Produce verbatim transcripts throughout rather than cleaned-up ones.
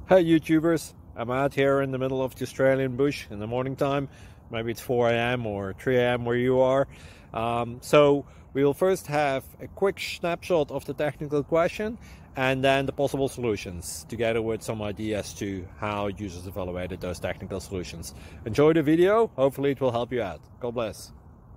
Hey YouTubers, I'm out here in the middle of the Australian bush in the morning time. Maybe it's four A M or three A M where you are. Um, so we'll first have a quick snapshot of the technical question and then the possible solutions, together with some ideas to how users evaluated those technical solutions. Enjoy the video, hopefully it will help you out. God bless.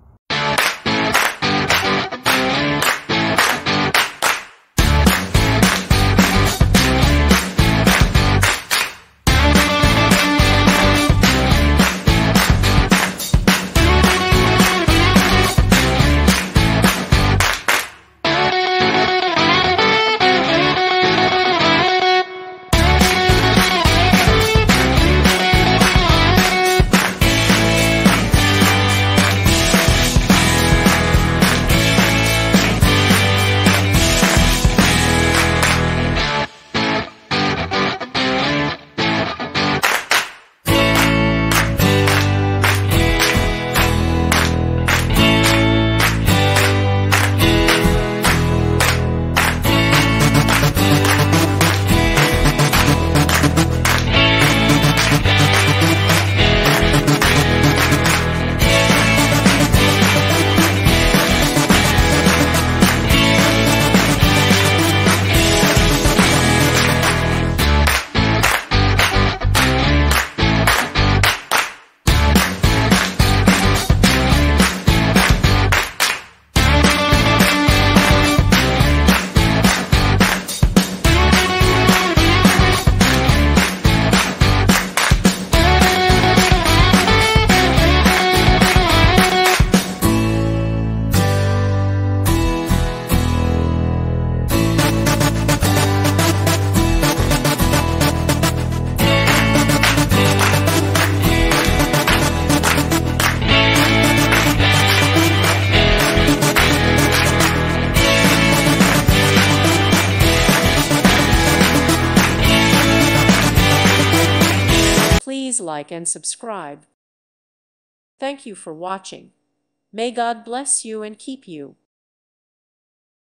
Please like and subscribe. Thank you for watching. May God bless you and keep you.